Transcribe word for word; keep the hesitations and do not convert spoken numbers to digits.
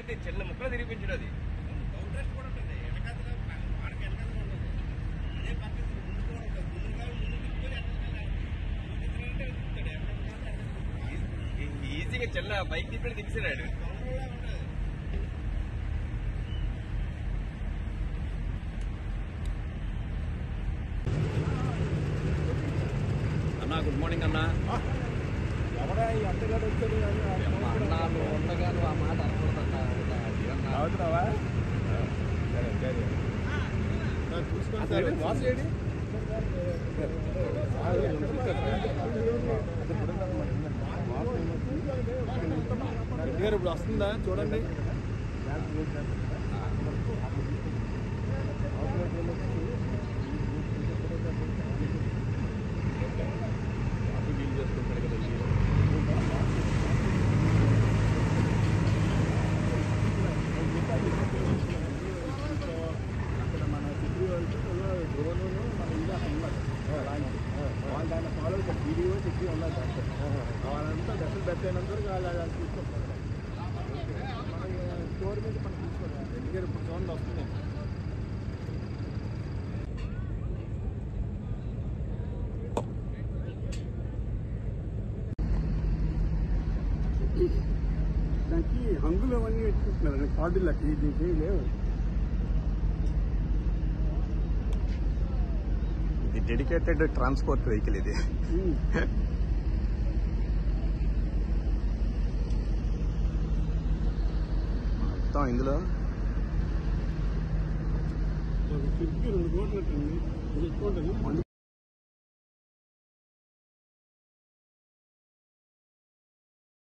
అంటే చిన్న ముక్కలు తిరిపించడం అది కౌంట్రెస్ట్ కూడా ఉంటుంది వెనకాల వాడికి వెనకాల ఉండదు అదే పక్కన ముందు కూడా ఉంటుంది ముందు కావాలి ముందు తిప్పుకొని ఎక్కడ ఈజీగా చిన్న బైక్ తిప్పి దిగిసినాడు అన్నా గుడ్ మార్నింగ్ అన్నా ఎవడా ఈ అంతగాడు వచ్చాడు అన్నాను ఉండగాను ఆ మాట అనుకుంటున్నా అవుతున్నావా సరే సరే చూసుకోండి సార్ వాసు ఏడి ఇప్పుడు వస్తుందా చూడండి డీల్ చేసుకుంటాడు కదా అక్కడ మన సిటీ డ్రోన్ మన ఇల్లు అక్కడ ఉన్నారు వాళ్ళు దాన్ని ఫాలో అవుతారు వీడియో సిటీ ఉన్నారు దాంట్లో వాళ్ళంతా దశలు పెట్టినంత వరకు వాళ్ళు వాళ్ళు చూసుకుంటారు మన స్టోర్ మీద మనం చూసుకోవాలి ఎందుకంటే ఇప్పుడు చూడండి వస్తుంది దానికి హంగులు అవన్నీ పెట్టుకుంటున్నారు కార్డులకి దీనికి లేవు ఇది డెడికేటెడ్ ట్రాన్స్పోర్ట్ వెహికల్ ఇది మొత్తం ఇందులో కిటికీ రెండు కోట్లు ఉంటుంది ఇది ఎక్కువ ఉంటుంది